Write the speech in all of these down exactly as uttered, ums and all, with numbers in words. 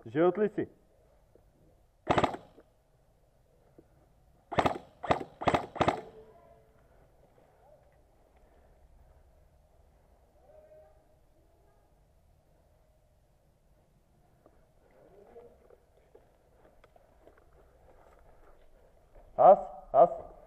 Жълт ли си? Аз? Аз?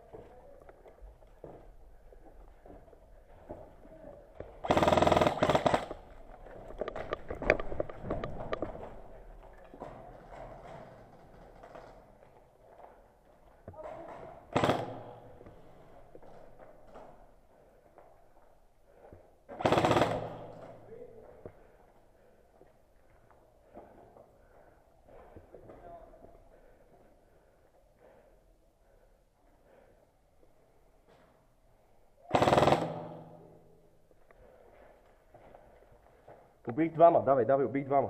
Убих двама, давай, давай, убих двама.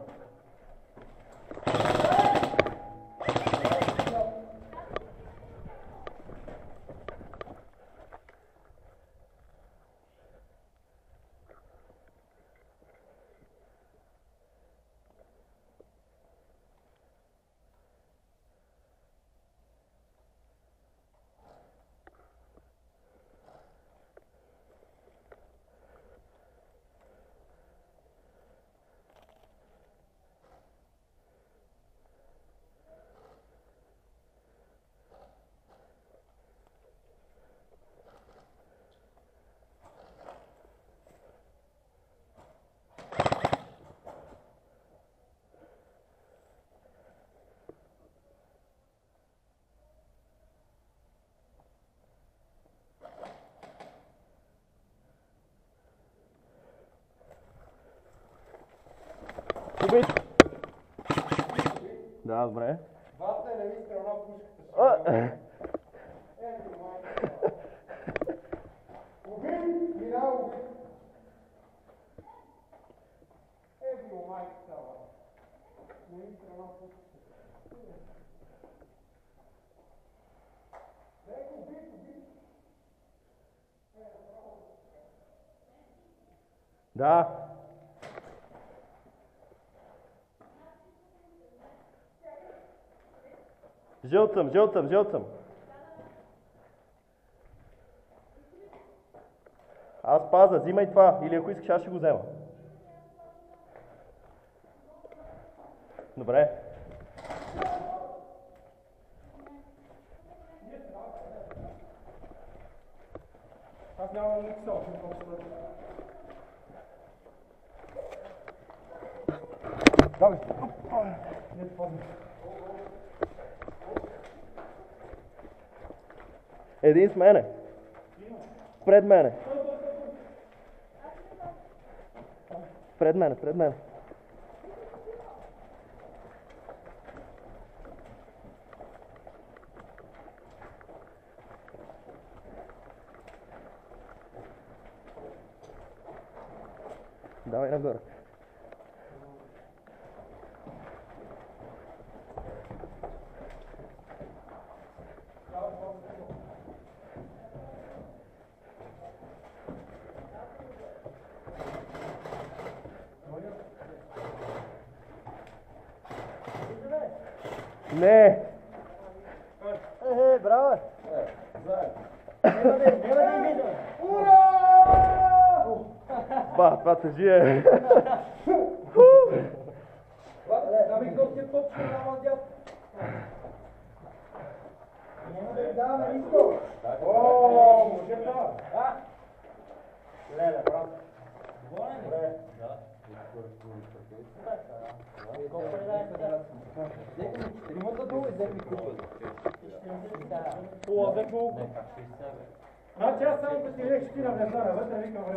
Убит! Да, добре. Двата е леви страна пушката. Ето, майка. Убит! Мина, убит! Ето, майка става. Леви страна пушката. Ето, убит, убит! Да. Жълт съм, жълт съм, жълт съм. Аз паза, взимай това. Или ако искаш, аз ще го взема. Добре. Аз нямам никакъв опит, просто. Давай. Не помня. Един с мене. Пред мене. Пред мене, пред мене. Давай нагоре. Не! Е, браво! Е, заедно. Ура! Ба, това тъжи е. Да ми гостия топче няма дяд. Няма да даваме нищо. О, може да. А? Леле, брат. Доволен ли? Да. Колко предай сега? Взех ми четиримата долу и взех ми купата. О, взех колко? Значи аз само като ти рех ще ти навлеза навътре, викам